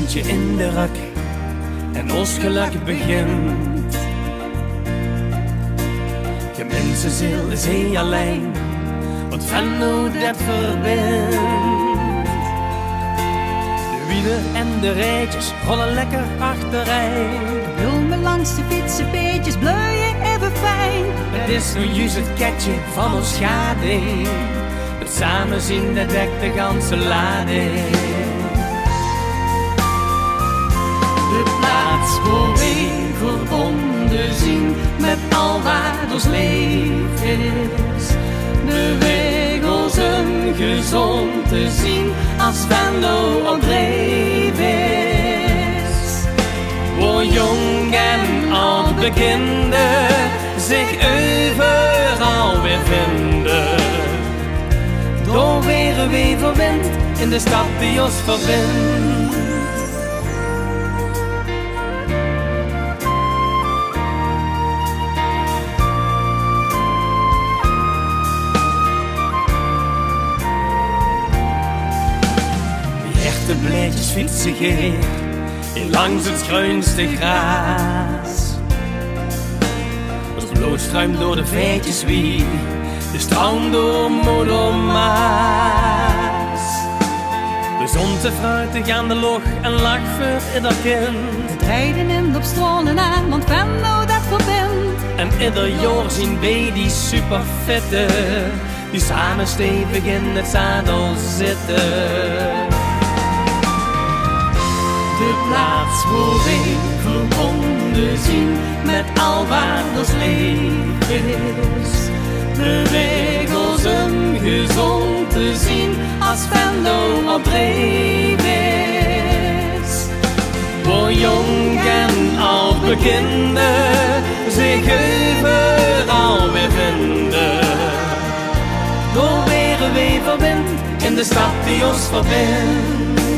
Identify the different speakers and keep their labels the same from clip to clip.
Speaker 1: handje in de rak en ons geluk begint. Geen mensenziel is heel alleen, wat Venlo dat verbindt. De wielen en de rijtjes rollen lekker achterin.
Speaker 2: Bloemen langs de fietsenbeetjes, bleuien even fijn.
Speaker 1: Het is nu juist het ketje van ons schading. Het samen zien dat dekt de ganse lading. De plaats waar wij verbonden zien met al wat ons leven is. De weg ons gezond te zien als Venlo op dreef is. Waar jong en oud bekenden zich overal weer vinden. Door weer een weverwind in de stad die ons verbindt. De bleetjes fietsen geer in langs het schuinste gras. Het bloed struimt door de veetjes wie, de stroom door Modelmaas. De zon te fruitig aan de log en lach voor ieder kind.
Speaker 2: Het rijden in op strolen aan, want Venlo dat verbindt.
Speaker 1: En ieder jaar zien wij die superfitte, die samen stevig in het zadel zitten. De plaats waar wij verbonden zien met al wat ons leven is. De weg ons gezond te zien als Venlo op dreef is. Waar jong en oud bekenden zich overal weer vinden. Door weer een weverwind in de stad die ons verbindt.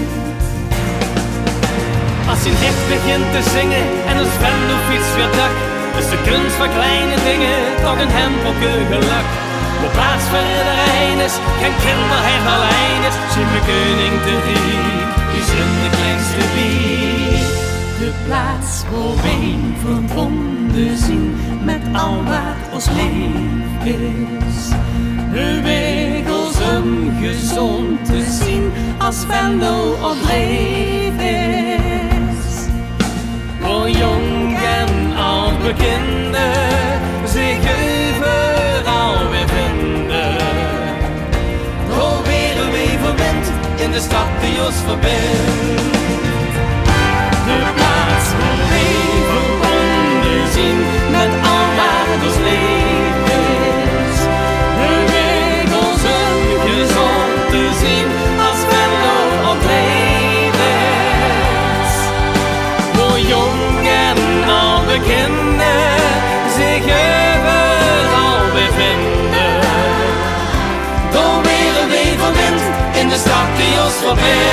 Speaker 1: Als je echt begint te zingen en een Venlo-fiets weer dak, is de kunst van kleine dingen toch een hempelke geluk. Waar plaats voor iedereen is, geen kinderhert alleen is, zie me koning te riek, is in de kleinste wieg. De plaats waar wij verbonden zien met al wat ons leven is. De weg ons gezond te zien als Venlo op dreef is. Waar jong en oud bekenden zich overal weer vinden. Door weer een weverwind in de stad die ons verbindt. De plaats waar wij verbonden zien met al wat ons leven is. De weg ons gezond te zien als Venlo op dreef is. Waar jong en oud bekenden zich overal weer vinden. Door weer een weverwind in de stad die ons verbindt.